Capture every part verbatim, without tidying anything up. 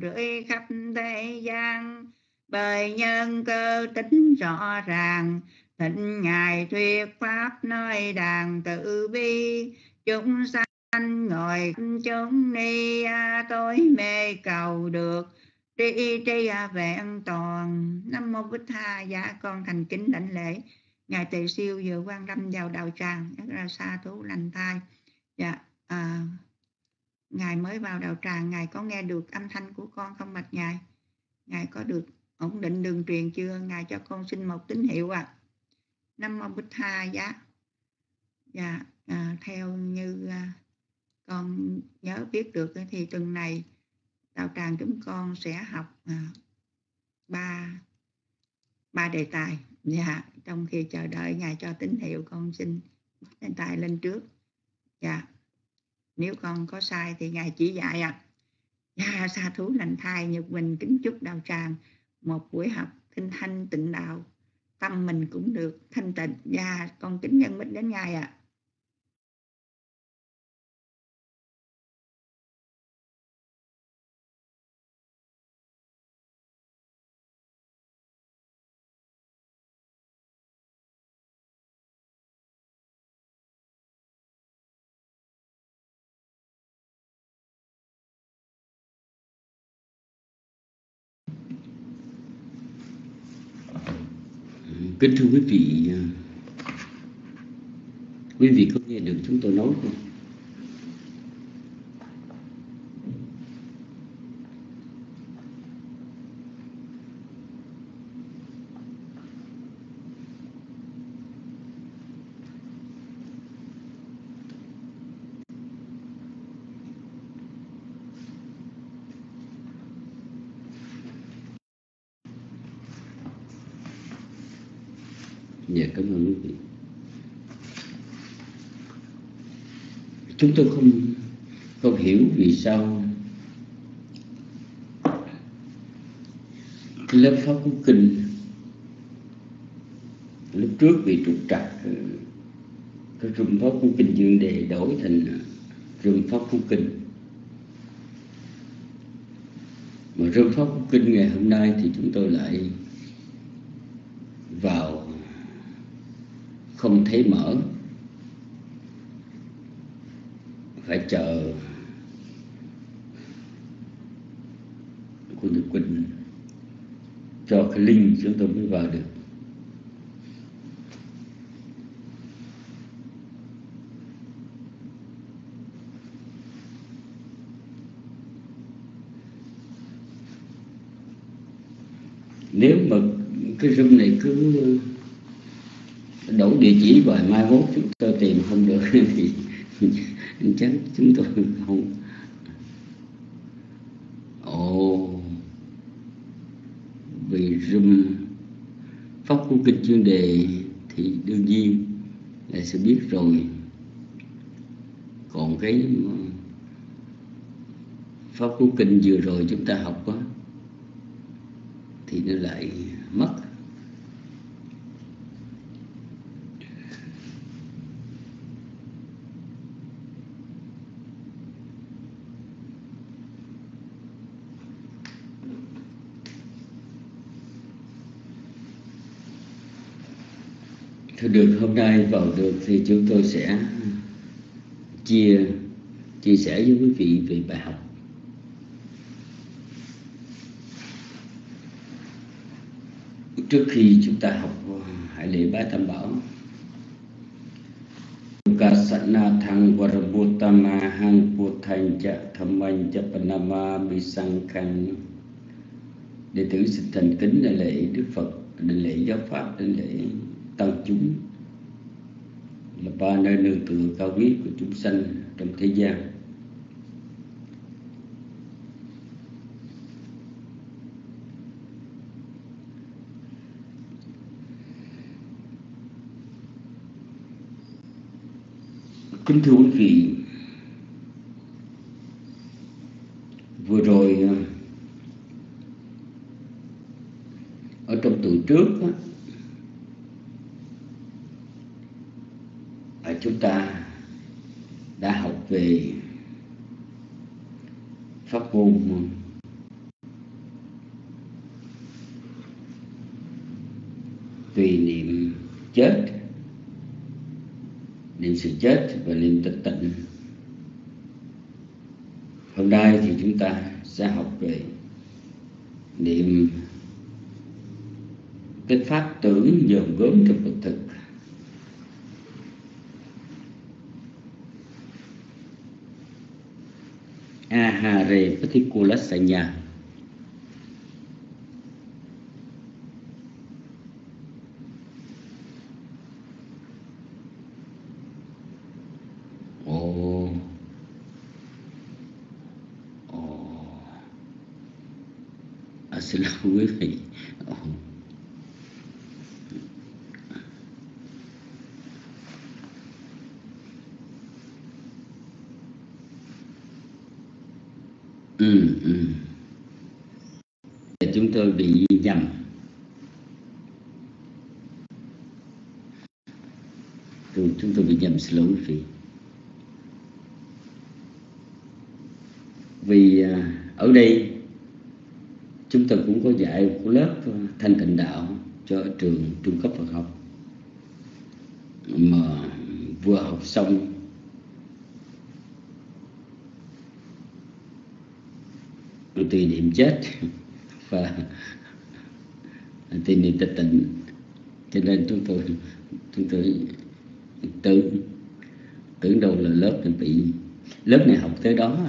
rưỡi khắp thế gian. Bởi nhân cơ tính rõ ràng, thịnh Ngài thuyết pháp nơi đàn Tử Bi. Chúng sanh ngồi chúng ni, tối mê cầu được tri tri vẹn toàn. Nam mô Bích Tha. Dạ con thành kính đảnh lễ Ngài Tề Siêu vừa quan lâm vào đạo tràng, rất là sa thú lành thai. Dạ, à, Ngài mới vào đạo tràng, Ngài có nghe được âm thanh của con không bạch Ngài? Ngài có được ổn định đường truyền chưa? Ngài cho con xin một tín hiệu ạ. À. Nam mô Bích Tha. Dạ, dạ à, theo như à, con nhớ biết được thì tuần này đạo tràng chúng con sẽ học à, ba ba đề tài. Dạ, trong khi chờ đợi Ngài cho tín hiệu, con xin bắt đề tài lên trước. Dạ, nếu con có sai thì Ngài chỉ dạy ạ. À. Dạ, sa thú lành thai Nhật Bình kính chúc đạo tràng một buổi học kinh thanh tịnh đạo, tâm mình cũng được thanh tịnh. Dạ, con kính nhân mít đến Ngài ạ. À. Kính thưa quý vị, quý vị có nghe được chúng tôi nói không? Dạ, cảm ơn quý vị. Chúng tôi không không hiểu vì sao cái lớp pháp cú kinh lúc trước bị trục trặc, cái rung pháp cú kinh Dương Đề đổi thành rung pháp cú kinh, mà rung pháp cú kinh ngày hôm nay thì chúng tôi lại vào không thấy mở, phải chờ cô Nhật Quỳnh cho cái link chúng tôi mới vào được. Nếu mà cái room này cứ đổi địa chỉ và mai mốt chúng tôi tìm không được thì chắc chúng tôi không. Ồ, vì room pháp cú kinh chuyên đề thì đương nhiên là sẽ biết rồi, còn cái pháp cú kinh vừa rồi chúng ta học á thì nó lại mất. Thôi được, hôm nay vào được thì chúng tôi sẽ chia chia sẻ với quý vị về bài học. Trước khi chúng ta học hải lễ bái tam bảo, Kasana thang varabutama hang puthain cha thammain cha panama bisangkan. Đệ tử xin thành kính đảnh lễ Đức Phật, đảnh lễ giáo pháp, đảnh lễ tăng chúng, là ba nơi nương tựa cao quý của chúng sanh trong thế gian. Kính thưa quý vị, vừa rồi ở trong tuần trước á, chúng ta đã học về pháp môn tùy niệm chết, niệm sự chết và niệm tịch tịnh. Hôm nay thì chúng ta sẽ học về niệm cái pháp tưởng dòm gớm trong vật thực. Ahare Patikulasanya. Ồ Ồ à, xin lỗi quý vị. Ồ. Ừ, ừ. Chúng tôi bị nhầm. Chúng tôi bị nhầm, xin lỗi quý vị. Vì ở đây chúng tôi cũng có dạy một lớp Thanh Tịnh Đạo cho trường trung cấp Phật học, mà vừa học xong tùy niệm chết và tùy niệm tịch tịnh, cho nên chúng tôi chúng tôi tưởng tưởng đâu là lớp này bị lớp này học tới đó.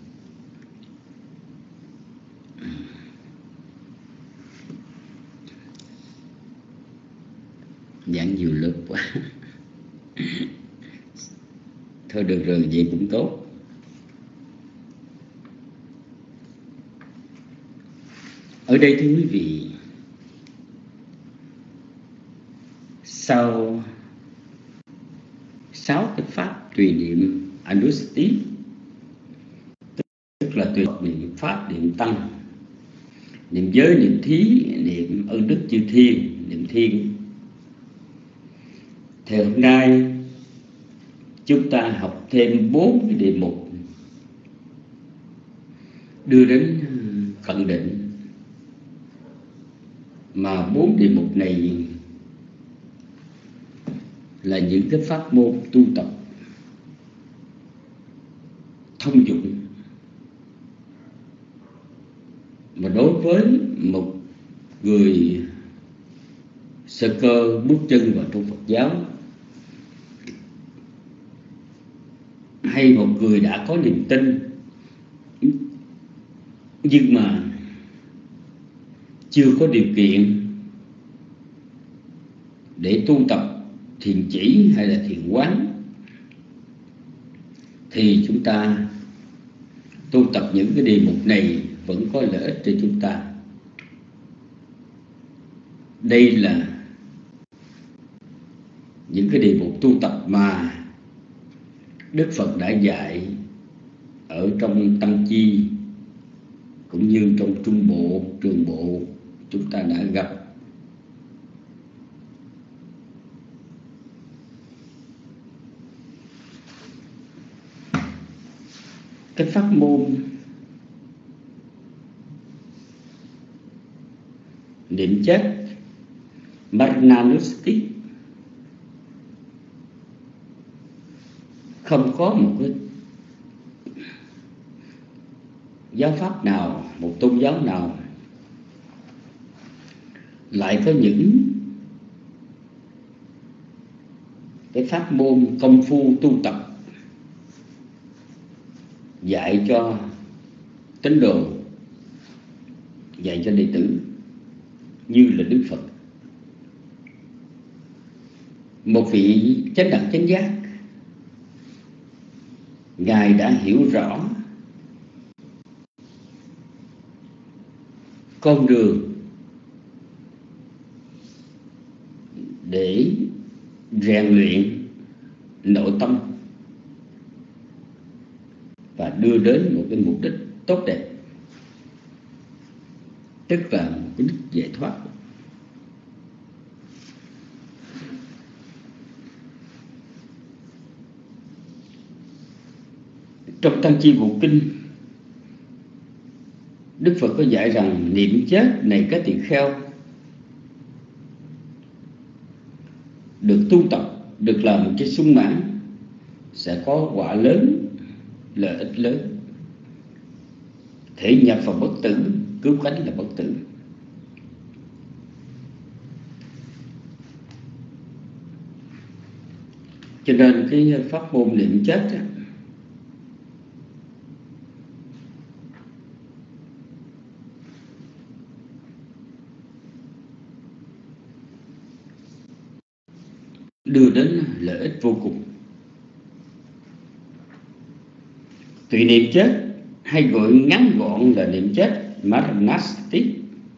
Giảng nhiều lớp quá. Thôi được rồi, vậy cũng tốt. Ở đây thưa quý vị, sau sáu cái pháp tùy niệm Anusati, tức là tùy niệm pháp, niệm tăng, niệm giới, niệm thí, niệm ơn đức chư thiên, niệm thiên, thì hôm nay chúng ta học thêm bốn cái đề mục đưa đến cận định. Mà bốn đề mục này là những cái pháp môn tu tập thông dụng mà đối với một người sơ cơ bước chân vào trong Phật giáo, hay một người đã có niềm tin nhưng mà chưa có điều kiện để tu tập thiền chỉ hay là thiền quán, thì chúng ta tu tập những cái đề mục này vẫn có lợi ích cho chúng ta. Đây là những cái đề mục tu tập mà Đức Phật đã dạy ở trong Tăng Chi cũng như trong Trung Bộ, Trường Bộ chúng ta đã gặp. Cái pháp môn niệm chết Marananussati không có một cái giáo pháp nào, một tôn giáo nào lại có những cái pháp môn công phu tu tập dạy cho tín đồ, dạy cho đệ tử như là Đức Phật. Một vị chánh đẳng chánh giác, Ngài đã hiểu rõ con đường để rèn luyện nội tâm và đưa đến một cái mục đích tốt đẹp, tức là một cái đích giải thoát. Trong Tăng Chi Bộ Kinh, Đức Phật có dạy rằng niệm chết này các tỳ kheo được tu tập, được làm một cái sung mãn, sẽ có quả lớn, lợi ích lớn. Thể nhập vào bất tử, cứu cánh là bất tử. Cho nên cái pháp môn niệm chết á, đưa đến lợi ích vô cùng. Tùy niệm chết hay gọi ngắn gọn là niệm chết Maranasti,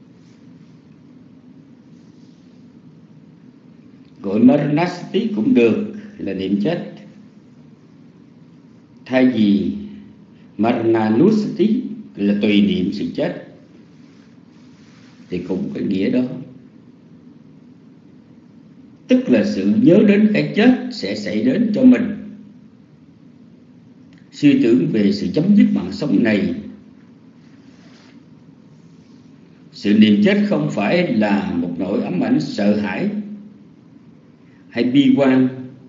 gọi Maranasti cũng được, là niệm chết. Thay vì Marananusati là tùy niệm sự chết, thì cũng có nghĩa đó. Tức là sự nhớ đến cái chết sẽ xảy đến cho mình, suy tưởng về sự chấm dứt mạng sống này. Sự niệm chết không phải là một nỗi ám ảnh sợ hãi hay bi quan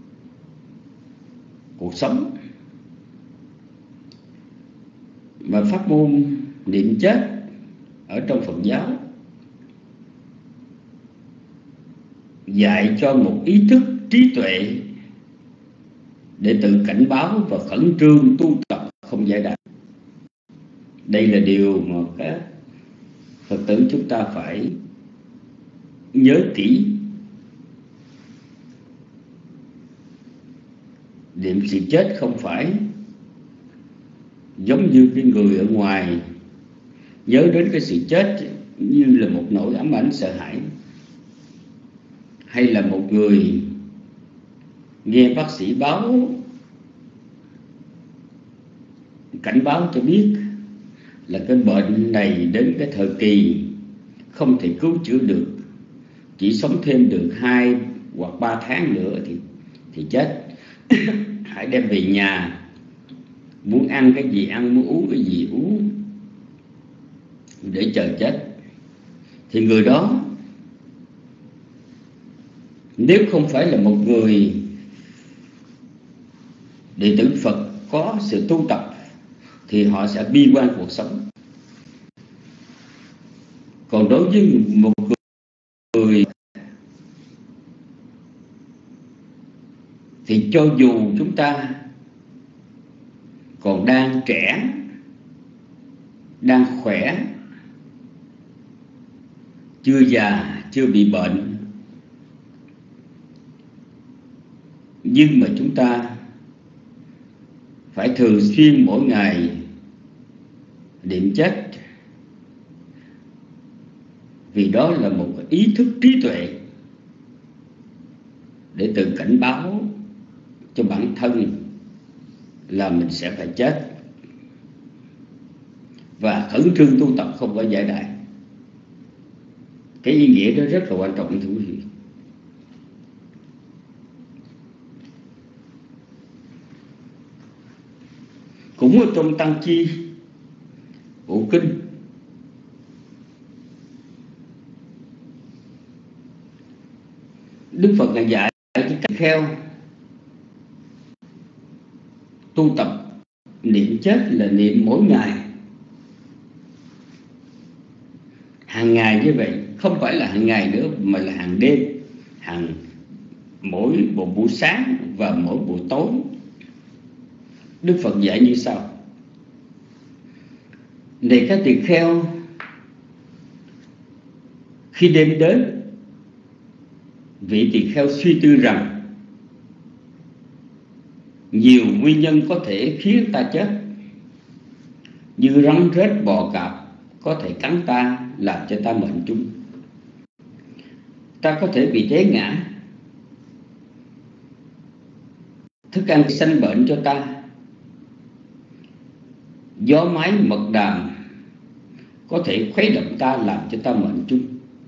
cuộc sống, mà pháp môn niệm chết ở trong Phật giáo dạy cho một ý thức trí tuệ để tự cảnh báo và khẩn trương tu tập không giải đáp. Đây là điều mà các Phật tử chúng ta phải nhớ kỹ. Niệm sự chết không phải giống như cái người ở ngoài nhớ đến cái sự chết như là một nỗi ám ảnh sợ hãi, hay là một người nghe bác sĩ báo cảnh báo cho biết là cái bệnh này đến cái thời kỳ không thể cứu chữa được, chỉ sống thêm được hai hoặc ba tháng nữa thì thì chết. Hãy đem về nhà, muốn ăn cái gì ăn, muốn uống cái gì uống để chờ chết. Thì người đó nếu không phải là một người đệ tử Phật có sự tu tập thì họ sẽ bi quan cuộc sống. Còn đối với một người thì cho dù chúng ta còn đang trẻ, đang khỏe, chưa già, chưa bị bệnh, nhưng mà chúng ta phải thường xuyên mỗi ngày niệm chết, vì đó là một ý thức trí tuệ để tự cảnh báo cho bản thân là mình sẽ phải chết, và khẩn trương tu tập không có giải đại. Cái ý nghĩa đó rất là quan trọng, thưa quý vị. Cũng ở trong Tăng Chi Bộ Kinh, Đức Phật ngài dạy cái cách theo tu tập niệm chết là niệm mỗi ngày, hàng ngày như vậy, không phải là hàng ngày nữa mà là hàng đêm, hàng mỗi một buổi sáng và mỗi buổi tối. Đức Phật dạy như sau: này các tỳ kheo, khi đêm đến, vị tỳ kheo suy tư rằng nhiều nguyên nhân có thể khiến ta chết, như rắn rết bò cạp có thể cắn ta, làm cho ta mệnh chung. Ta có thể bị té ngã, thức ăn sanh bệnh cho ta, gió máy mật đàm có thể khuấy động ta, làm cho ta mệnh chung.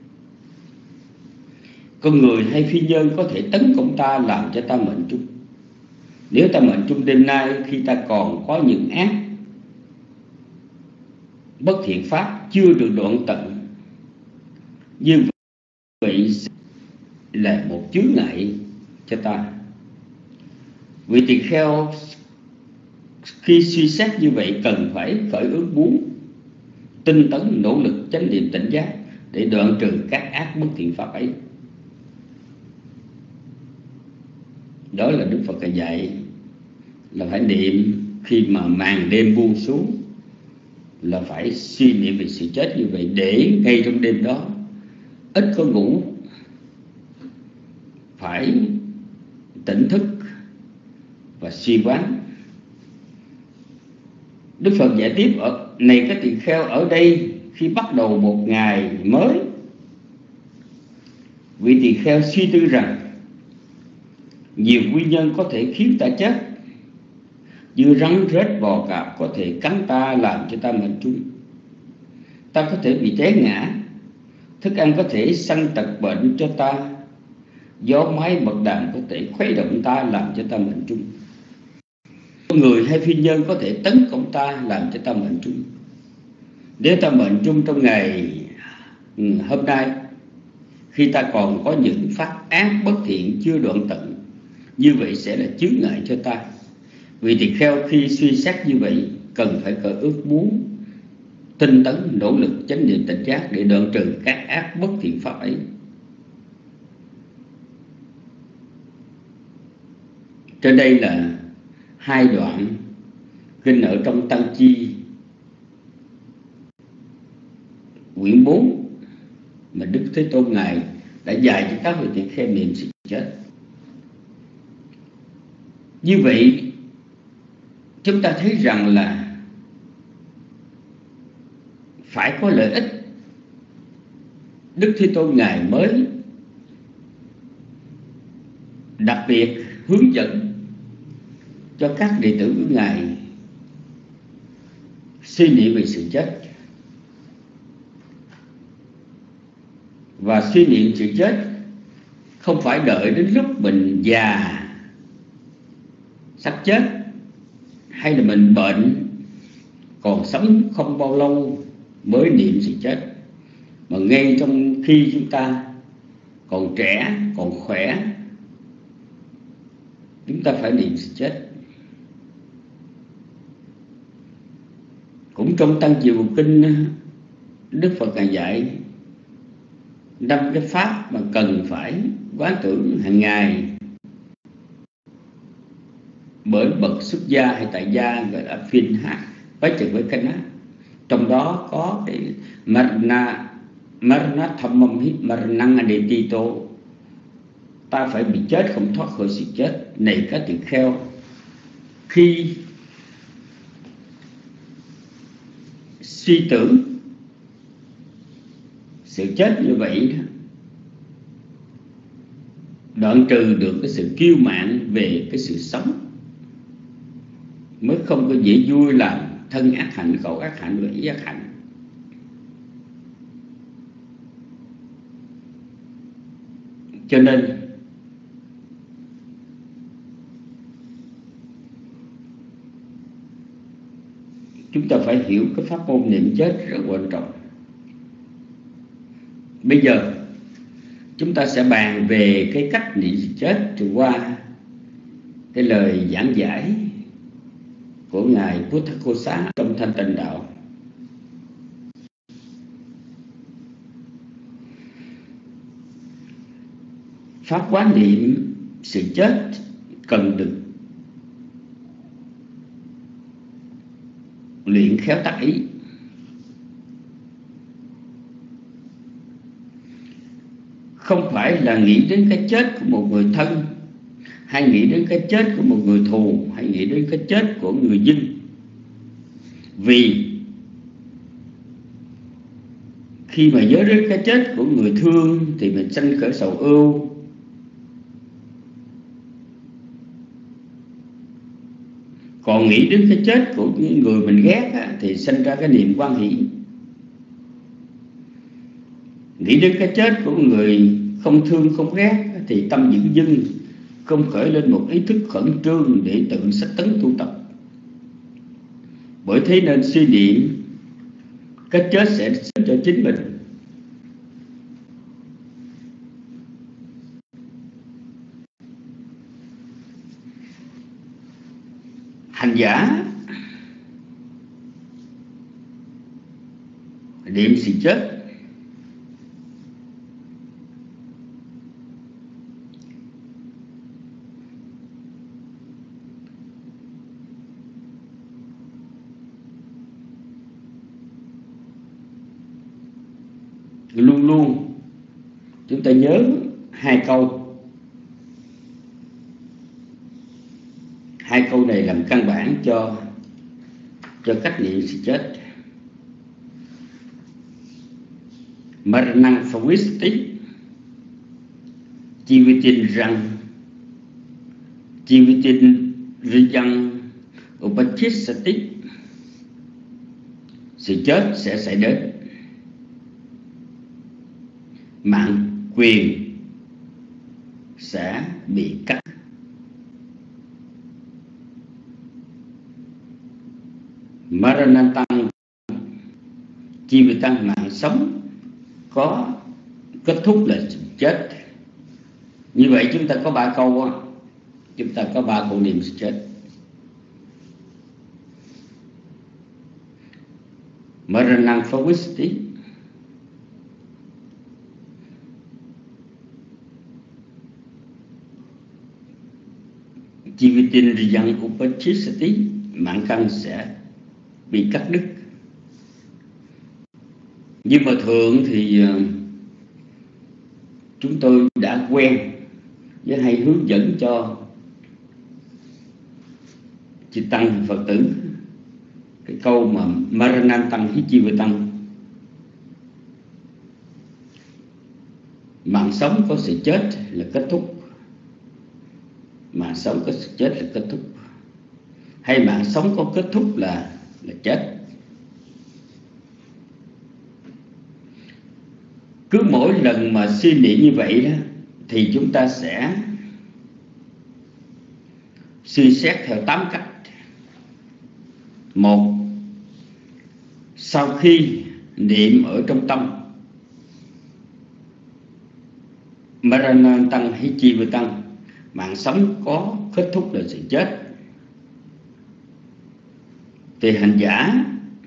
Con người hay phi nhân có thể tấn công ta, làm cho ta mệnh chung. Nếu ta mệnh chung đêm nay, khi ta còn có những ác bất thiện pháp chưa được đoạn tận, như vậy là một chướng ngại cho ta. Vị tỳ kheo khi suy xét như vậy cần phải khởi ước muốn, tinh tấn, nỗ lực chánh niệm tỉnh giác để đoạn trừ các ác bất thiện pháp ấy. Đó là Đức Phật dạy là phải niệm khi mà màn đêm buông xuống, là phải suy niệm về sự chết như vậy, để ngay trong đêm đó ít có ngủ, phải tỉnh thức và suy quán. Đức Phật giải tiếp ở này các tỳ kheo, ở đây khi bắt đầu một ngày mới, vị tỳ kheo suy tư rằng nhiều nguyên nhân có thể khiến ta chết, như rắn rết bò cạp có thể cắn ta làm cho ta mệnh trung, ta có thể bị té ngã, thức ăn có thể sanh tật bệnh cho ta, gió máy bật đàn có thể khuấy động ta làm cho ta mệnh trung, người hay phi nhân có thể tấn công ta làm cho ta mệnh trung. Nếu ta mệnh trung trong ngày hôm nay, khi ta còn có những phát ác bất thiện chưa đoạn tận, như vậy sẽ là chướng ngại cho ta. Vì tỳ kheo khi suy xét như vậy cần phải có ước muốn, tinh tấn, nỗ lực chánh niệm tỉnh giác để đoạn trừ các ác bất thiện pháp ấy. Trên đây là hai đoạn kinh ở trong Tăng Chi quyển bốn mà Đức Thế Tôn Ngài đã dạy cho các vị tỳ kheo niệm sự chết. Như vậy chúng ta thấy rằng là phải có lợi ích. Đức Thế Tôn Ngài mới đặc biệt hướng dẫn cho các đệ tử của Ngài suy nghĩ về sự chết. Và suy niệm sự chết không phải đợi đến lúc mình già sắp chết, hay là mình bệnh còn sống không bao lâu mới niệm sự chết, mà ngay trong khi chúng ta còn trẻ, còn khỏe, chúng ta phải niệm sự chết. Cũng trong Tăng Diệu Kinh, Đức Phật Ngài dạy năm cái pháp mà cần phải quán tưởng hàng ngày bởi bậc xuất gia hay tại gia, gọi là phiên hạ với chừng với canh á. Trong đó có cái marna marna thammam hit marnang adetito, ta phải bị chết không thoát khỏi sự chết. Này các tỳ kheo, khi suy tưởng sự chết như vậy, đoạn trừ được cái sự kiêu mạn về cái sự sống, mới không có dễ vui làm thân ác hạnh, khẩu ác hạnh và ý ác hạnh. Cho nên chúng ta phải hiểu cái pháp môn niệm chết rất quan trọng. Bây giờ chúng ta sẽ bàn về cái cách niệm chết qua cái lời giảng giải của Ngài Buddhaghosa trong Thanh Tịnh Đạo. Pháp quán niệm sự chết cần được luyện khéo tác ý. Không phải là nghĩ đến cái chết của một người thân, hay nghĩ đến cái chết của một người thù, hay nghĩ đến cái chết của người dân. Vì khi mà nhớ đến cái chết của người thương thì mình sanh khởi sầu ưu. Còn nghĩ đến cái chết của những người mình ghét á, thì sinh ra cái niềm hoan hỷ. Nghĩ đến cái chết của người không thương không ghét thì tâm dửng dưng, không khởi lên một ý thức khẩn trương để tự sách tấn tu tập. Bởi thế nên suy niệm cái chết sẽ đến cho chính mình. hành giả niệm sự chết luôn luôn chúng ta nhớ hai câu. Hai câu này làm căn bản cho cho cách niệm sự chết. Maranang Phawistí Chivitin Răng Chivitin Riyang Upachisati, sự chết sẽ xảy đến, mạng quyền sẽ bị cắt. Maranatang Chivitang, mạng sống có kết thúc là chết. Như vậy chúng ta có ba câu đó. Chúng ta có ba câu niệm sự chết. Maranang Phawistí Chivitin Riyang Upachisati, mạng căn sẽ bị cắt đứt. Nhưng mà thường thì chúng tôi đã quen với hay hướng dẫn cho chư tăng Phật tử cái câu mà Maranatang Hi Chivitang, mạng sống có sự chết là kết thúc, mạng sống có sự chết là kết thúc, hay mạng sống có kết thúc là là chết. Cứ mỗi lần mà suy niệm như vậy đó, thì chúng ta sẽ suy xét theo tám cách. Một, sau khi niệm ở trong tâm Maranatang Hi Chivitang, mạng sống có kết thúc là sự chết, thì hành giả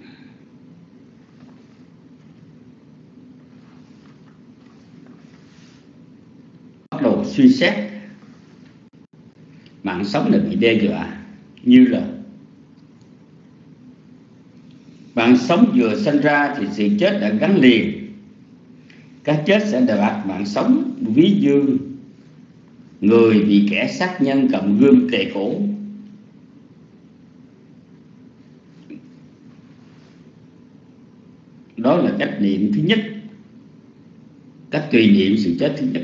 bắt đầu suy xét mạng sống là bị đe dọa, như là mạng sống vừa sinh ra thì sự chết đã gắn liền. Cái chết sẽ đoạt mạng sống, ví như người bị kẻ sát nhân cầm gươm kề cổ. Đó là cách niệm thứ nhất, cách tùy niệm sự chết thứ nhất.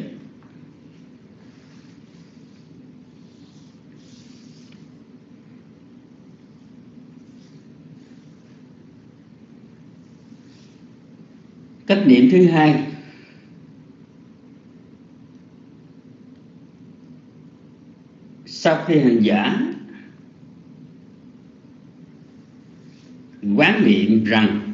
Cách niệm thứ hai, sau khi hành giả quán niệm rằng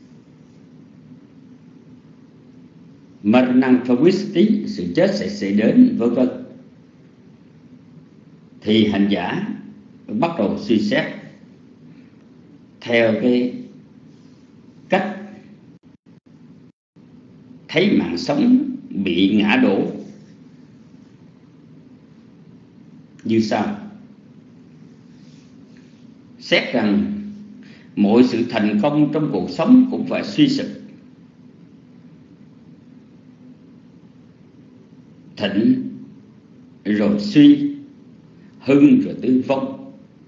Maranang Phawistí, sự chết sẽ xảy đến, vân vân, thì hành giả bắt đầu suy xét theo cái cách thấy mạng sống bị ngã đổ như sau. Xét rằng mọi sự thành công trong cuộc sống cũng phải suy sụp, thịnh rồi suy, hưng rồi tư vong,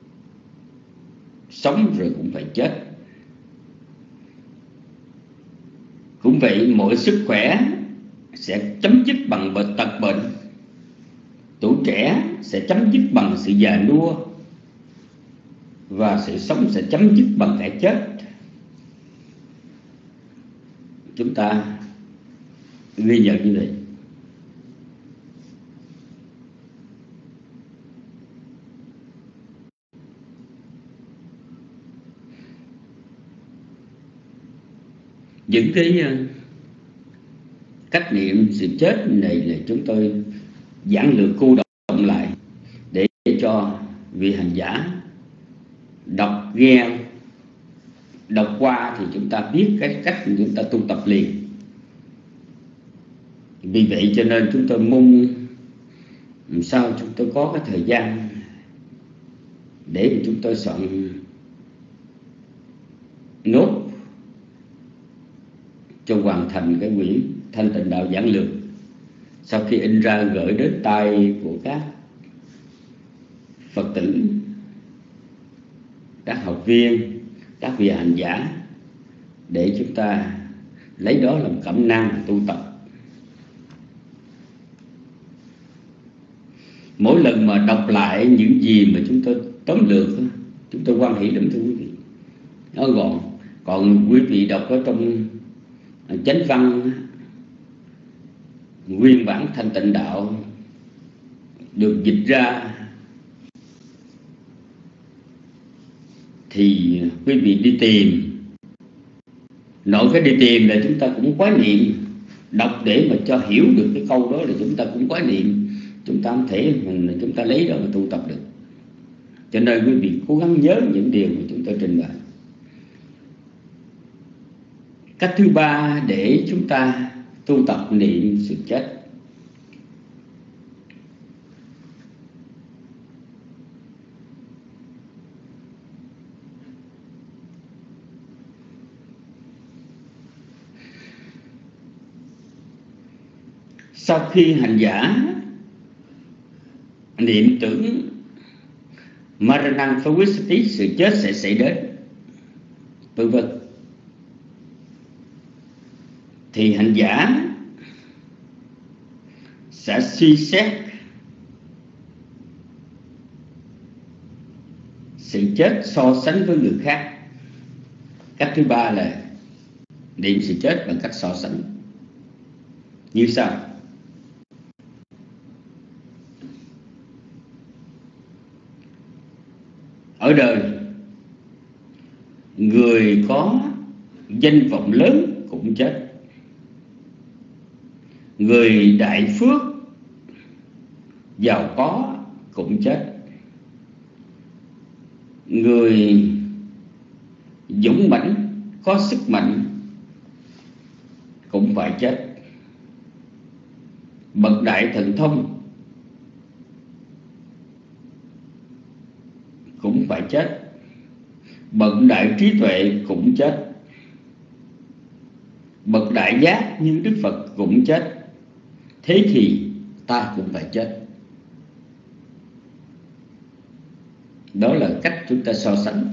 sống rồi cũng phải chết. Cũng vậy, mọi sức khỏe sẽ chấm dứt bằng bệnh tật bệnh, tuổi trẻ sẽ chấm dứt bằng sự già nua, và sự sống sẽ chấm dứt bằng cái chết. Chúng ta ghi nhận như vậy. Những cái cách niệm sự chết này là chúng tôi giản lược cô động lại để cho vị hành giả đọc nghe, đọc qua thì chúng ta biết cái cách chúng ta tu tập liền. Vì vậy cho nên chúng tôi mong làm sao chúng tôi có cái thời gian để mà chúng tôi soạn nốt cho hoàn thành cái quyển Thanh Tịnh Đạo Giản Lược. Sau khi in ra gửi đến tay của các Phật tử, các học viên, các vị hành giả, để chúng ta lấy đó làm cẩm nang tu tập. Mỗi lần mà đọc lại những gì mà chúng tôi tóm lược, chúng tôi hoan hỷ lắm thưa quý vị. Nó gọn. Còn quý vị đọc ở trong chánh văn, nguyên bản Thanh Tịnh Đạo được dịch ra, thì quý vị đi tìm. Nội cái đi tìm là chúng ta cũng quái niệm. Đọc để mà cho hiểu được cái câu đó là chúng ta cũng quái niệm. Chúng ta không thể mình chúng ta lấy đó mà tu tập được. Cho nên quý vị cố gắng nhớ những điều mà chúng tôi trình bày. Cách thứ ba để chúng ta tu tập niệm sự chết. Sau khi hành giả niệm tưởng Maranang Phawissati, sự chết sẽ xảy đến, vân vân, thì hành giả sẽ suy xét sự chết so sánh với người khác. Cách thứ ba là niệm sự chết bằng cách so sánh. Như sau: ở đời, người có danh vọng lớn cũng chết, người đại phước giàu có cũng chết, người dũng mãnh có sức mạnh cũng phải chết, bậc đại thần thông cũng phải chết, bậc đại trí tuệ cũng chết, bậc đại giác như Đức Phật cũng chết. Thế thì ta cũng phải chết. Đó là cách chúng ta so sánh.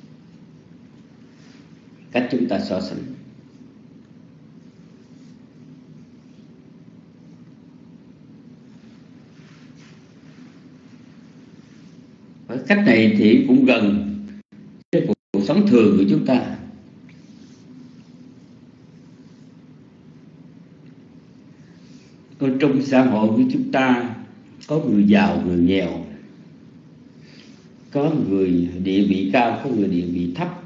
Cách chúng ta so sánh. Cách này thì cũng gần cái cuộc sống thường của chúng ta. Ở trong xã hội của chúng ta có người giàu, người nghèo, có người địa vị cao, có người địa vị thấp,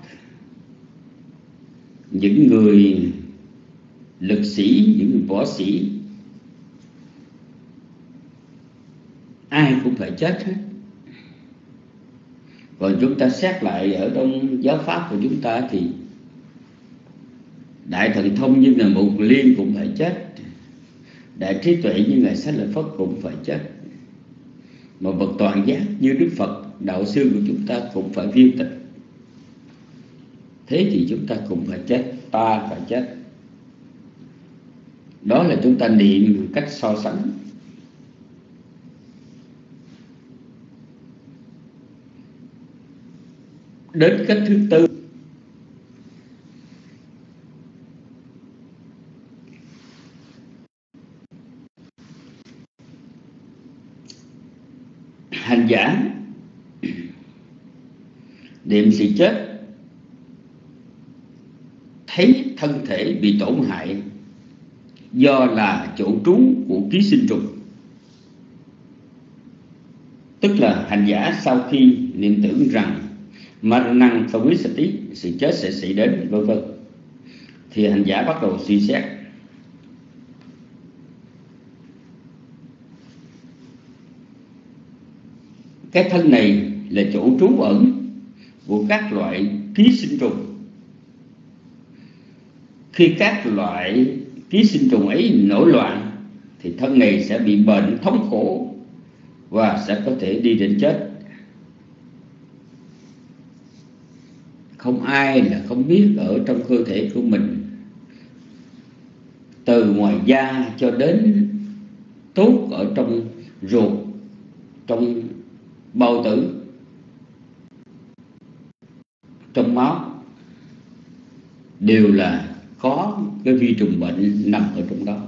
những người lực sĩ, những người võ sĩ, ai cũng phải chết hết. Còn chúng ta xét lại ở trong giáo pháp của chúng ta thì đại thần thông như là Mục Liên cũng phải chết, đại trí tuệ như Ngài Xá Lợi Phất cũng phải chết, mà bậc toàn giác như Đức Phật, đạo sư của chúng ta cũng phải viên tịch. Thế thì chúng ta cũng phải chết, ta phải chết. Đó là chúng ta niệm một cách so sánh. Đến cách thứ tư, hành giả niệm sự chết, thấy thân thể bị tổn hại do là chỗ trú của ký sinh trùng. Tức là hành giả sau khi niệm tưởng rằng Maranang Phawissati, sự chết sẽ xảy đến, vân vân, thì hành giả bắt đầu suy xét. Cái thân này là chỗ trú ẩn của các loại ký sinh trùng. Khi các loại ký sinh trùng ấy nổi loạn thì thân này sẽ bị bệnh thống khổ và sẽ có thể đi đến chết. Không ai là không biết ở trong cơ thể của mình, từ ngoài da cho đến tốt ở trong ruột, trong bao tử, trong máu, đều là có cái vi trùng bệnh nằm ở trong đó.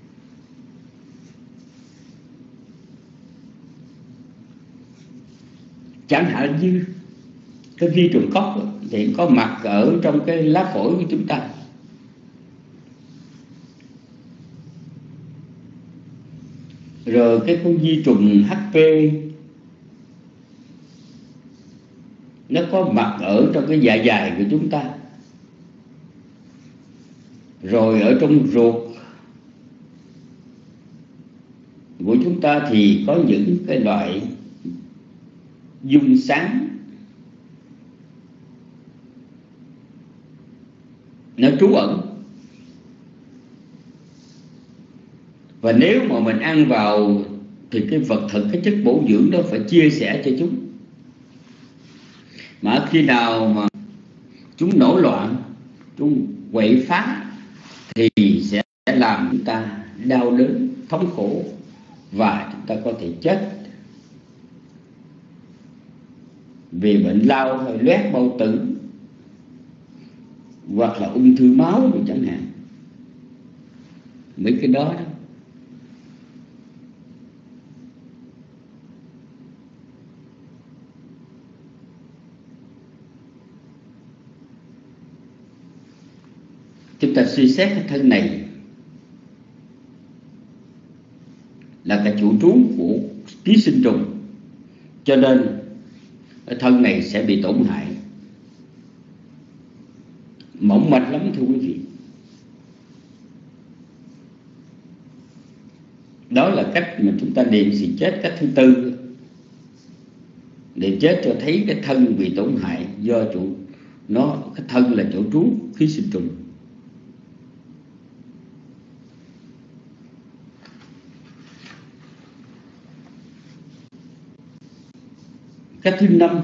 Chẳng hạn như cái vi trùng cóc thì có mặt ở trong cái lá phổi của chúng ta. Rồi cái con vi trùng hát pê nó có mặt ở trong cái dạ dày của chúng ta. Rồi ở trong ruột của chúng ta thì có những cái loại dung sáng nó trú ẩn. Và nếu mà mình ăn vào thì cái vật thực, cái chất bổ dưỡng đó phải chia sẻ cho chúng. Mà khi nào mà chúng nổi loạn, chúng quậy phá thì sẽ làm chúng ta đau đớn, thống khổ và chúng ta có thể chết vì bệnh lao hay loét bao tử hoặc là ung thư máu rồi chẳng hạn. Mấy cái đó đó chúng ta suy xét cái thân này là cái chủ trú của ký sinh trùng, cho nên cái thân này sẽ bị tổn hại, mỏng manh lắm thưa quý vị. Đó là cách mà chúng ta niệm sự chết cách thứ tư. Niệm chết cho thấy cái thân bị tổn hại do chủ nó, cái thân là chỗ trú ký sinh trùng. Cách thứ năm,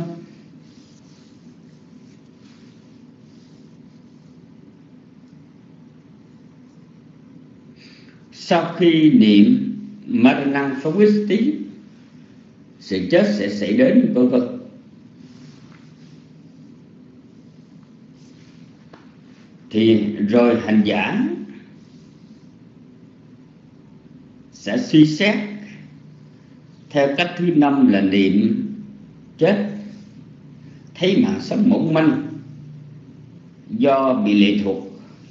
sau khi niệm Maranang Phawistí, sự chết sẽ xảy đến, vân vân. Thì rồi hành giả sẽ suy xét theo cách thứ năm là niệm chết, thấy mạng sống mỏng manh do bị lệ thuộc.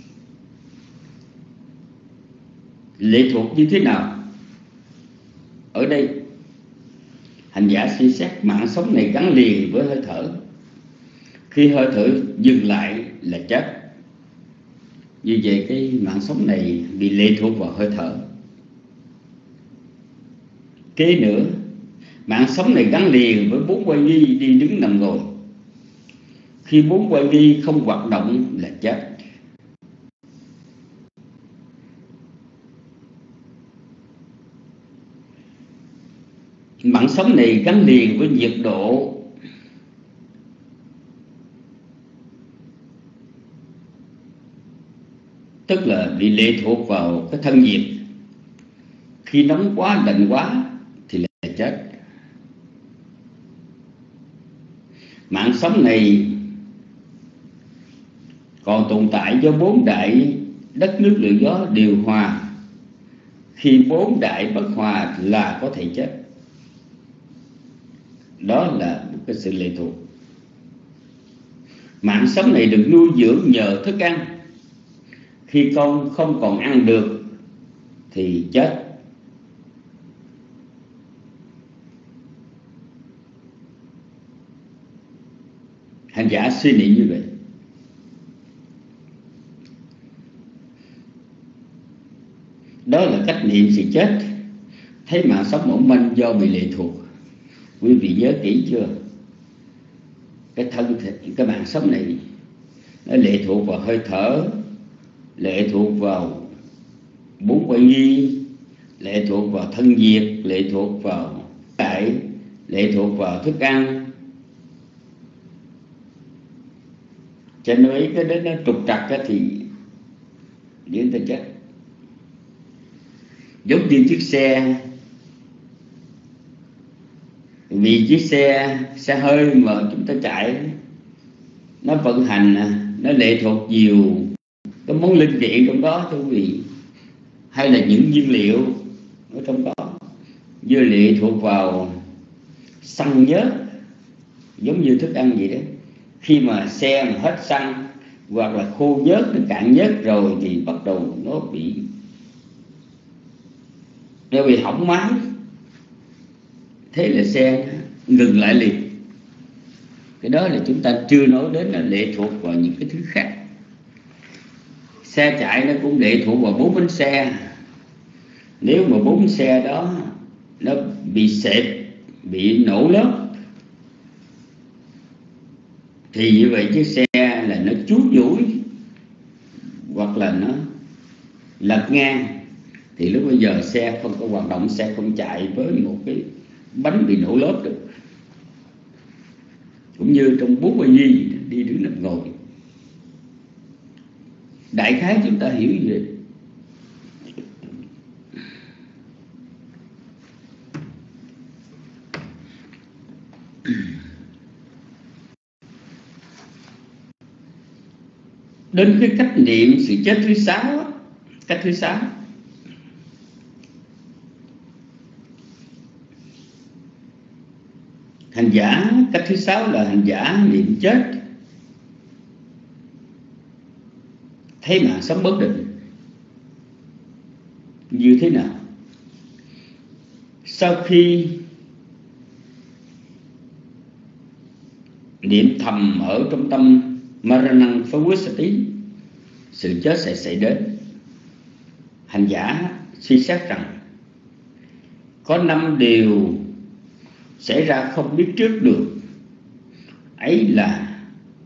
Lệ thuộc như thế nào? Ở đây hành giả suy xét mạng sống này gắn liền với hơi thở. Khi hơi thở dừng lại là chết. Như vậy cái mạng sống này bị lệ thuộc vào hơi thở. Kế nữa, mạng sống này gắn liền với bốn quay nghi đi đứng nằm ngồi. Khi bốn quay nghi không hoạt động là chết. Mạng sống này gắn liền với nhiệt độ, tức là bị lệ thuộc vào cái thân nhiệt. Khi nóng quá, lạnh quá thì là chết. Mạng sống này còn tồn tại do bốn đại đất nước lửa gió điều hòa. Khi bốn đại bất hòa là có thể chết. Đó là một cái sự lệ thuộc. Mạng sống này được nuôi dưỡng nhờ thức ăn. Khi con không còn ăn được thì chết. Hành giả suy nghĩ như vậy. Đó là cách niệm sự chết, thấy mạng sống mỏng manh do bị lệ thuộc. Quý vị nhớ kỹ chưa? cái thân cái mạng sống này nó lệ thuộc vào hơi thở, lệ thuộc vào bốn quay nghi, lệ thuộc vào thân diệt, lệ thuộc vào đại, lệ thuộc vào thức ăn. Cho nên mấy cái đó nó trục trặc thì chúng ta chết. Giống như chiếc xe, vì chiếc xe xe hơi mà chúng ta chạy, nó vận hành, nó lệ thuộc nhiều cái món linh kiện trong đó thưa quý vị, hay là những nhiên liệu ở trong đó, vừa lệ thuộc vào xăng nhớt, giống như thức ăn vậy đó. Khi mà xe mà hết xăng hoặc là khô nhớt, nó cạn nhớt rồi thì bắt đầu nó bị nó bị hỏng máy, thế là xe ngừng lại liền. Cái đó là chúng ta chưa nói đến là lệ thuộc vào những cái thứ khác. Xe chạy nó cũng lệ thuộc vào bốn bánh xe. Nếu mà bốn xe đó nó bị xẹp, bị nổ lớp, thì như vậy chiếc xe là nó chuốt nhủi hoặc là nó lật ngang, thì lúc bây giờ xe không có hoạt động, xe không chạy với một cái bánh bị nổ lớp được. Cũng như trong bốn bài nhi, đi đứng nằm ngồi, đại khái chúng ta hiểu gì. Đến cái cách niệm sự chết thứ sáu, cách thứ sáu, hành giả, cách thứ sáu là hành giả niệm chết thấy mạng sống bất định. Như thế nào? Sau khi niệm thầm ở trong tâm Maranang Phawusati, sự chết sẽ xảy đến. Hành giả suy xét rằng có năm điều xảy ra không biết trước được, ấy là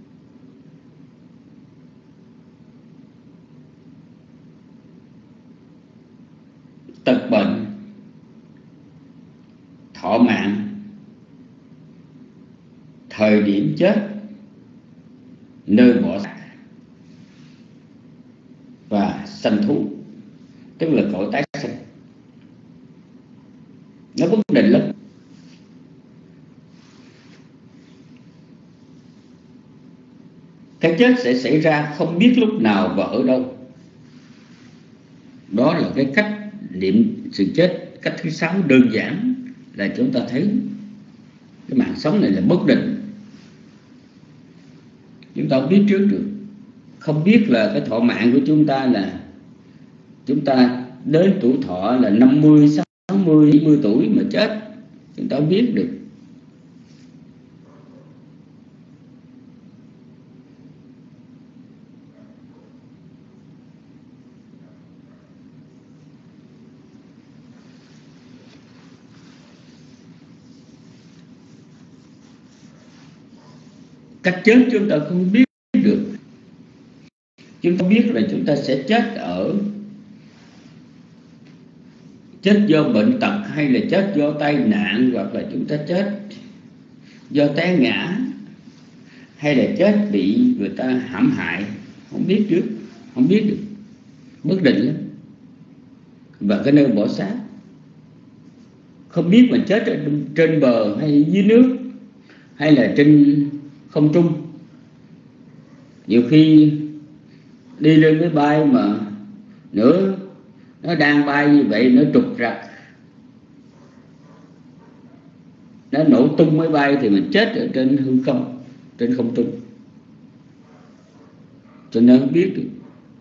tật bệnh, thọ mạng, thời điểm chết, nơi bỏ xác và sanh thú, tức là cõi tái sinh. Nó bất định lắm. Cái chết sẽ xảy ra không biết lúc nào và ở đâu. Đó là cái cách niệm sự chết cách thứ sáu đơn giản, là chúng ta thấy cái mạng sống này là bất định. Chúng ta không biết trước được. Không biết là cái thọ mạng của chúng ta là chúng ta đến tuổi thọ là năm mươi, sáu mươi, bảy mươi tuổi mà chết, chúng ta không biết được. Cách chết chúng ta không biết được. Chúng ta biết là chúng ta sẽ chết ở chết do bệnh tật, hay là chết do tai nạn, hoặc là chúng ta chết do té ngã, hay là chết bị người ta hãm hại. Không biết trước, không biết được, bất định lắm. Và cái nơi bỏ xác, không biết mà chết ở trên bờ hay dưới nước, hay là trên không trung. Nhiều khi đi lên máy bay mà nữa nó đang bay như vậy, nó trục trặc, nó nổ tung máy bay thì mình chết ở trên hư không, trên không trung. Cho nên không biết được.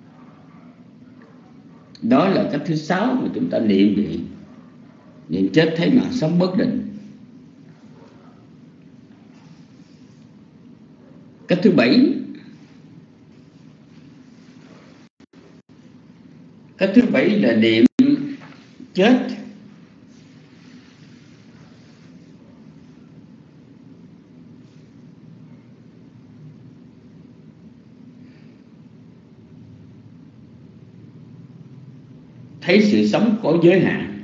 Đó là cách thứ sáu mà chúng ta niệm về niệm chết thấy mạng sống bất định. Cách thứ bảy, cách thứ bảy là niệm chết thấy sự sống có giới hạn.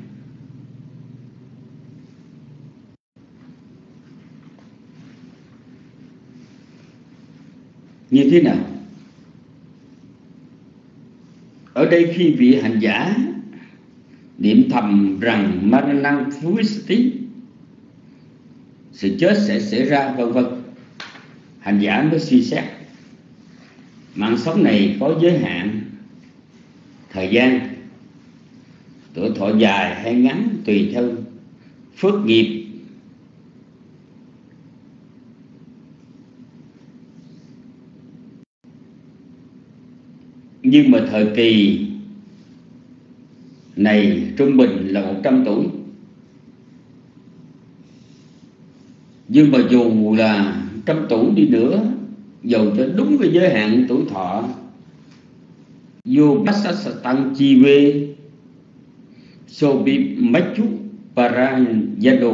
Như thế nào? Ở đây khi vị hành giả niệm thầm rằng Maranang Phuvisti, sự chết sẽ xảy ra vân vân, hành giả mới suy xét mạng sống này có giới hạn thời gian, tuổi thọ dài hay ngắn tùy theo phước nghiệp, nhưng mà thời kỳ này trung bình là một trăm tuổi. Nhưng mà dù là trăm tuổi đi nữa, dầu cho đúng cái giới hạn tuổi thọ vô Passasatang Chive Sobi Machu Parayado,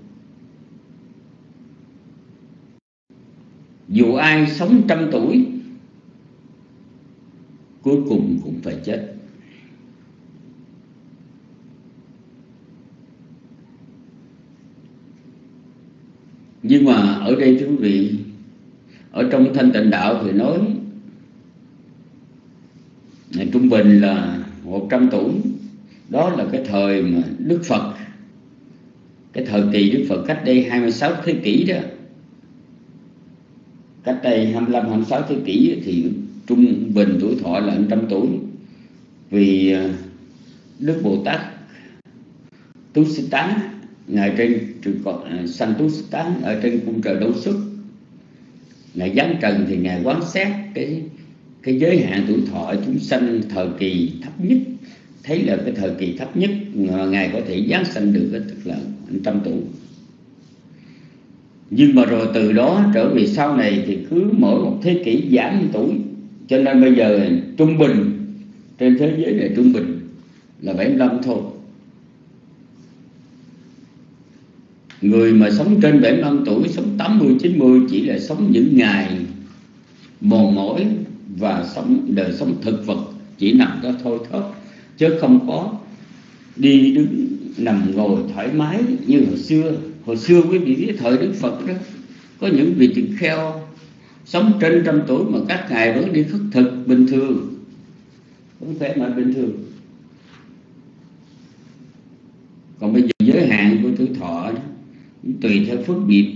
dù ai sống trăm tuổi cuối cùng cũng phải chết. Nhưng mà ở đây thưa quý vị, ở trong Thanh Tịnh Đạo thì nói này, trung bình là một trăm tuổi. Đó là cái thời mà Đức Phật, cái thời kỳ Đức Phật cách đây hai mươi sáu thế kỷ đó, cách đây hai mươi lăm hai mươi sáu thế kỷ thì trung bình tuổi thọ là một trăm tuổi. Vì Đức Bồ Tát Tu Sĩ Tán, ngài trên trường còn sanh Tu Sĩ Tán ở trên cung trời Đấu Xuất, ngài giáng trần thì ngài quán xét cái cái giới hạn tuổi thọ chúng sanh thời kỳ thấp nhất, thấy là cái thời kỳ thấp nhất mà ngài có thể giáng sanh được, tức là một trăm tuổi. Nhưng mà rồi từ đó trở về sau này thì cứ mỗi một thế kỷ giảm một tuổi, cho nên bây giờ trung bình trên thế giới này trung bình là bảy mươi lăm thôi. Người mà sống trên bảy mươi lăm tuổi, sống tám mươi chín mươi chỉ là sống những ngày mòn mỏi và sống đời sống thực vật, chỉ nằm đó thôi thóp, chứ không có đi đứng nằm ngồi thoải mái như hồi xưa. Hồi xưa quý vị biết thời Đức Phật đó, có những vị tỳ kheo sống trên trăm tuổi mà các ngài vẫn đi khất thực bình thường, vẫn khỏe mạnh bình thường. Còn bây giờ giới hạn của tuổi thọ đó, tùy theo phước nghiệp.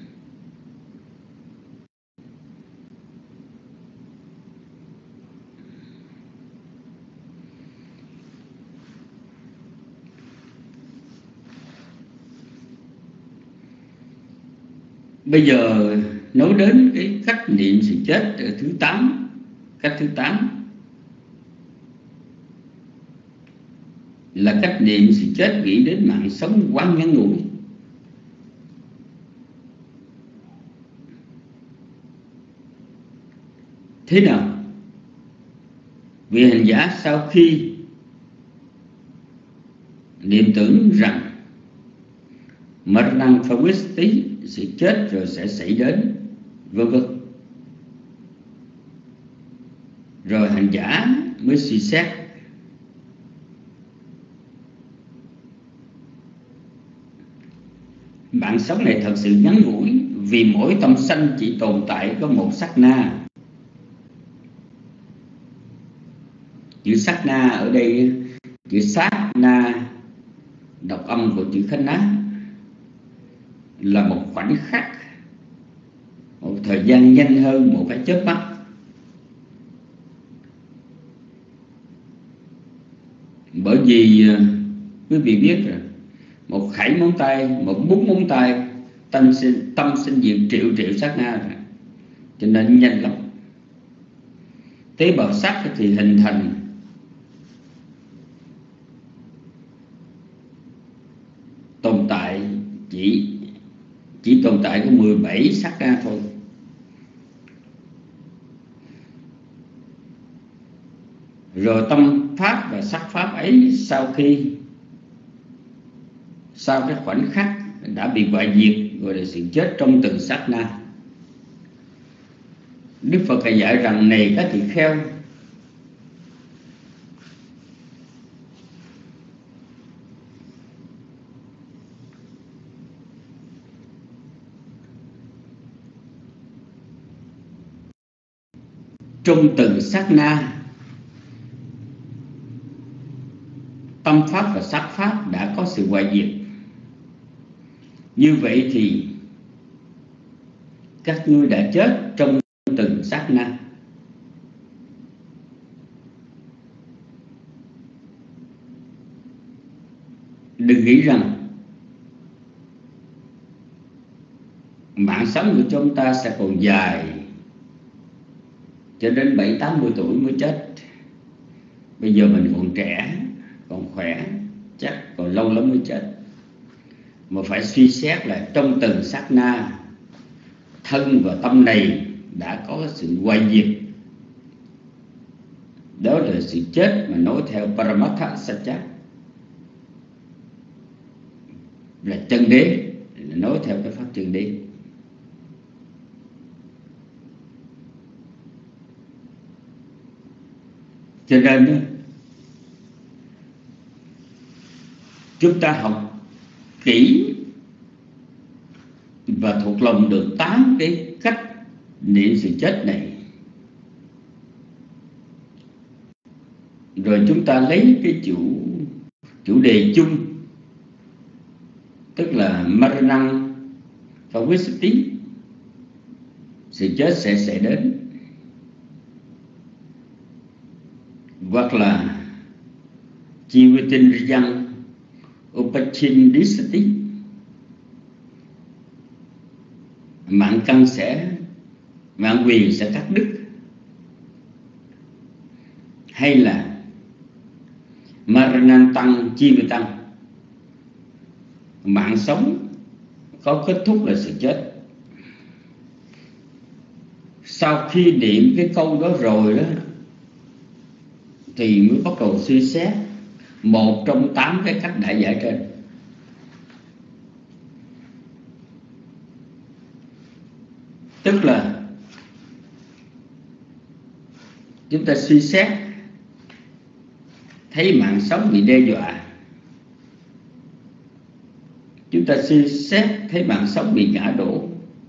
Bây giờ nói đến cái cách niệm sự chết thứ tám, cách thứ tám là cách niệm sự chết nghĩ đến mạng sống quá ngắn ngủi. Thế nào? Vị hành giả sau khi niệm tưởng rằng Maranang Phavisti, sự chết rồi sẽ xảy đến, vân vân, rồi hành giả mới suy xét mạng sống này thật sự ngắn ngủi, vì mỗi tâm sanh chỉ tồn tại có một sát na. Chữ sát na ở đây, chữ sát na đọc âm của chữ khánh ná là một khoảnh khắc, một thời gian nhanh hơn một cái chớp mắt. Bởi vì quý vị biết rồi, một khẩy móng tay, một búng móng tay, tâm sinh, tâm sinh diệt triệu triệu sát na rồi, cho nên nhanh lắm. Tế bào sắc thì hình thành tồn tại chỉ chỉ tồn tại có mười bảy sát na thôi. Rồi tâm pháp và sắc pháp ấy sau khi sau cái khoảnh khắc đã bị hoại diệt, gọi là sự chết trong từng sát na. Đức Phật hay dạy rằng này các tỳ kheo, trong từng sát na, tâm pháp và sắc pháp đã có sự hoại diệt. Như vậy thì các ngươi đã chết trong từng sát na. Đừng nghĩ rằng mạng sống của chúng ta sẽ còn dài cho đến bảy tám mươi tuổi mới chết. Bây giờ mình còn trẻ, còn khỏe, chắc còn lâu lắm mới chết. Mà phải suy xét là trong từng sát na, thân và tâm này đã có sự hoại diệt. Đó là sự chết mà nói theo Paramatha Satcha, là chân đế, là nói theo cái pháp chân đế. Cho nên chúng ta học kỹ và thuộc lòng được tám cái cách niệm sự chết này, rồi chúng ta lấy cái chủ chủ đề chung, tức là Maranang và Vishti, sự chết sẽ sẽ đến, hoặc là Jivatinriyang Upachindisati, mạng căn sẽ, mạng quyền sẽ cắt đứt, hay là Maranantang Jivitang, mạng sống có kết thúc là sự chết. Sau khi niệm cái câu đó rồi đó thì mới bắt đầu suy xét một trong tám cái cách đã giải trên. Tức là chúng ta suy xét thấy mạng sống bị đe dọa, chúng ta suy xét thấy mạng sống bị ngã đổ,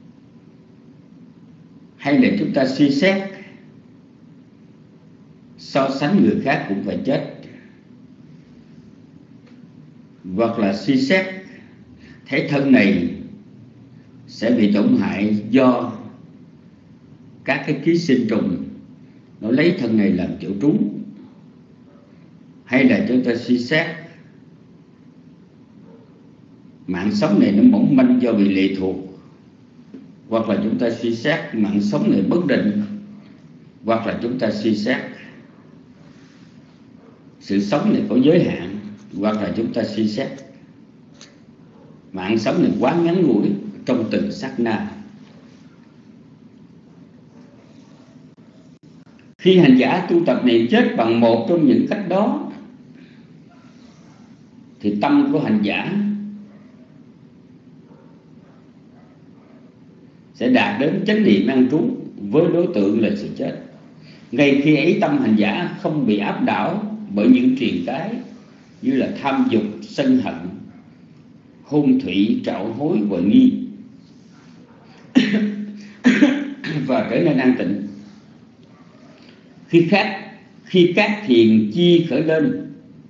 hay là chúng ta suy xét so sánh người khác cũng phải chết, hoặc là suy xét thấy thân này sẽ bị tổn hại do các cái ký sinh trùng nó lấy thân này làm chỗ trú, hay là chúng ta suy xét mạng sống này nó mỏng manh do bị lệ thuộc, hoặc là chúng ta suy xét mạng sống này bất định, hoặc là chúng ta suy xét sự sống này có giới hạn, hoặc là chúng ta suy xét mạng sống này quá ngắn ngủi trong từng sát na. Khi hành giả tu tập niệm chết bằng một trong những cách đó thì tâm của hành giả sẽ đạt đến chánh niệm an trú với đối tượng là sự chết. Ngay khi ấy tâm hành giả không bị áp đảo bởi những triền cái như là tham dục, sân hận, hôn thủy, trạo hối và nghi và trở nên an tịnh. Khi khác khi các thiền chi khởi lên,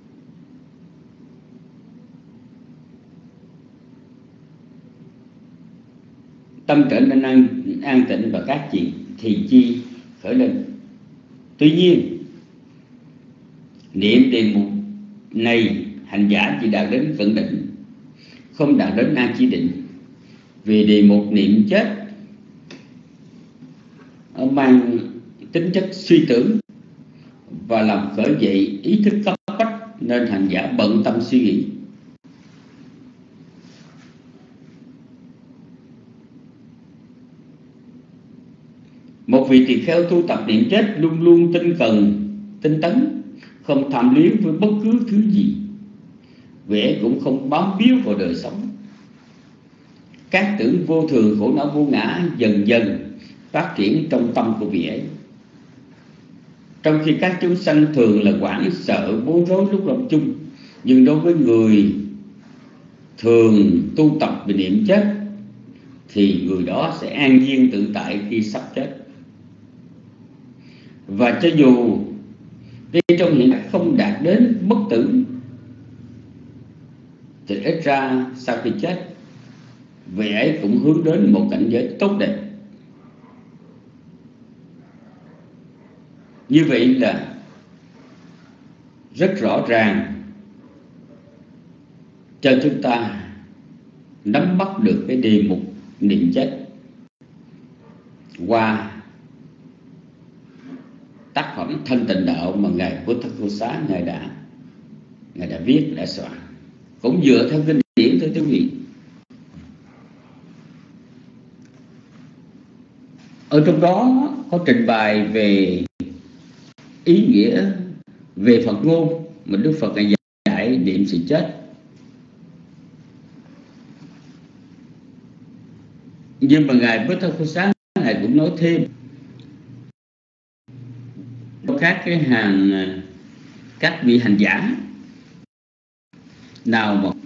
tâm trở nên an, an tịnh và các thiền thiền chi khởi lên. Tuy nhiên niệm đề mục này hành giả chỉ đạt đến cận định, không đạt đến a chi định, vì đề mục niệm chết mang tính chất suy tưởng và làm khởi dậy ý thức cấp bách, nên hành giả bận tâm suy nghĩ. Một vị tỳ kheo tu tập niệm chết luôn luôn tinh cần, tinh tấn, không tham luyến với bất cứ thứ gì, vì ấy cũng không bám víu vào đời sống. Các tưởng vô thường, khổ não, vô ngã dần dần phát triển trong tâm của vị ấy. Trong khi các chúng sanh thường là hoảng sợ, bối rối lúc lâm chung, nhưng đối với người thường tu tập về niệm chết thì người đó sẽ an nhiên tự tại khi sắp chết. Và cho dù đi trong hiện tại không đạt đến bất tử thì ít ra sau khi chết, vị ấy cũng hướng đến một cảnh giới tốt đẹp. Như vậy là rất rõ ràng cho chúng ta nắm bắt được cái đề mục niệm chết qua tác phẩm Thanh Tịnh Đạo mà ngài Buddhaghosa ngài đã ngài đã viết, đã soạn, cũng dựa theo kinh điển thôi quý vị. Ở trong đó có trình bày về ý nghĩa về Phật ngôn mà Đức Phật ngài dạy niệm sự chết. Nhưng mà ngài Buddhaghosa ngài cũng nói thêm các cái hàng các vị hành giả nào mà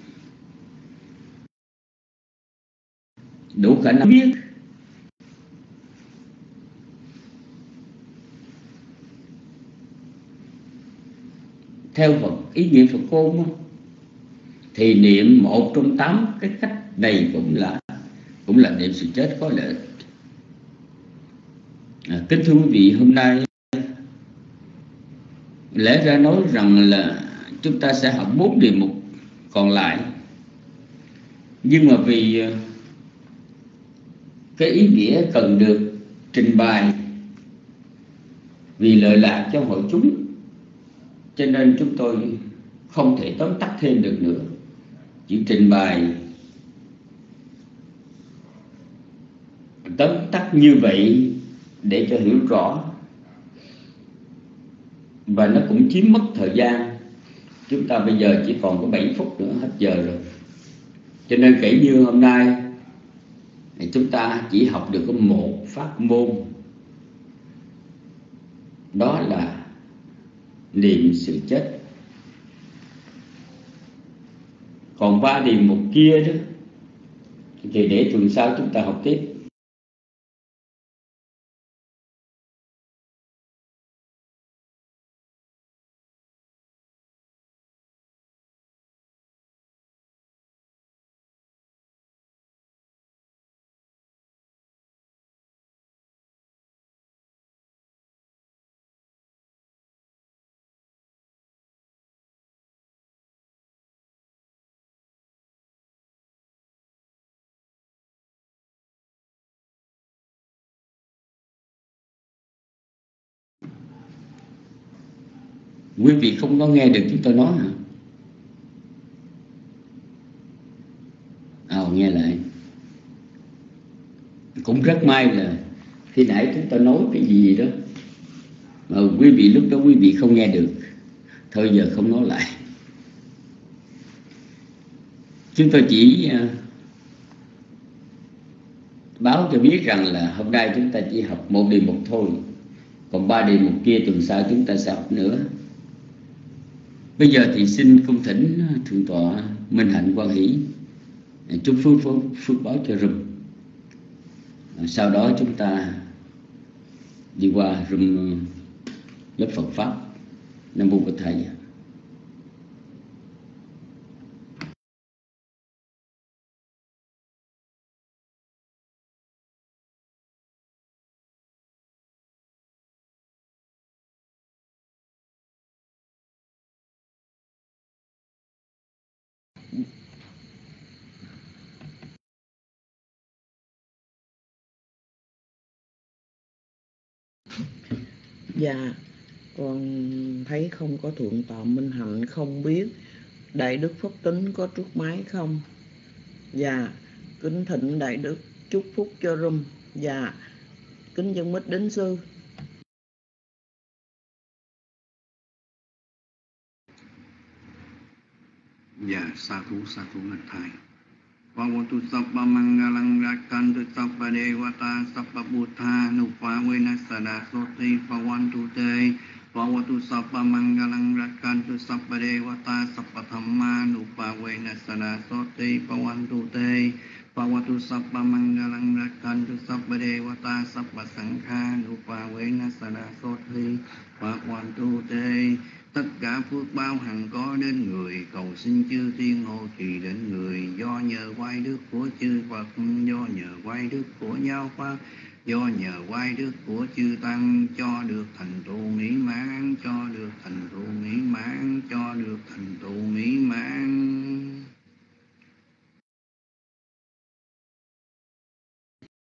đủ khả năng biết theo Phật ý nghĩa Phật ngôn thì niệm một trong tám cái cách này cũng là cũng là niệm sự chết có lợi. À, kính thưa quý vị, hôm nay lẽ ra nói rằng là chúng ta sẽ học bốn đề mục còn lại, nhưng mà vì cái ý nghĩa cần được trình bày vì lợi lạc cho hội chúng, cho nên chúng tôi không thể tóm tắt thêm được nữa, chỉ trình bày tóm tắt như vậy để cho hiểu rõ, và nó cũng chiếm mất thời gian. Chúng ta bây giờ chỉ còn có bảy phút nữa hết giờ rồi, cho nên kể như hôm nay thì chúng ta chỉ học được có một pháp môn, đó là niệm sự chết. Còn ba đề mục kia đó thì để tuần sau chúng ta học tiếp. Quý vị không có nghe được chúng tôi nói hả? À, nghe lại. Cũng rất may là khi nãy chúng ta nói cái gì đó mà quý vị lúc đó quý vị không nghe được, thôi giờ không nói lại. Chúng tôi chỉ uh, báo cho biết rằng là hôm nay chúng ta chỉ học một đề mục thôi, còn ba đề mục kia tuần sau chúng ta sẽ học nữa. Bây giờ thì xin cung thỉnh Thượng tọa Minh Hạnh Quan Hỷ chúc phước phước, phước báo cho rùm. Sau đó chúng ta đi qua rùm lớp Phật pháp. Nam mô Bổn Thầy. Dạ, con thấy không có Thượng tọa Minh Hạnh, không biết Đại Đức Pháp Tính có trước máy không? Dạ, kính thỉnh Đại Đức chúc phúc cho room. Dạ, kính dân mít đến sư. Dạ, sa thú sa thú ngân thai. Bhavatu sabba mangalang rakantu sabba devata sabba buddha nupa venasada soti bhavantu te. Bhavatu sabba mangalang rakantu sabba devata sabba dhamma nupa venasada soti bhavantu te. Bhavatu Sabba Mangalang Rakantu Sabba Devata Sabba Sankha Nupa Vena Sada Sothi Phật Hoàn Tu Tê. Tất cả phước báo hằng có đến người, cầu xin chư thiên hộ trì đến người, do nhờ quay đức của chư Phật, do nhờ quay đức của giáo pháp, do nhờ quay đức của chư tăng, cho được thành tựu mỹ mãn, cho được thành tựu mỹ mãn, cho được thành tựu mỹ mãn.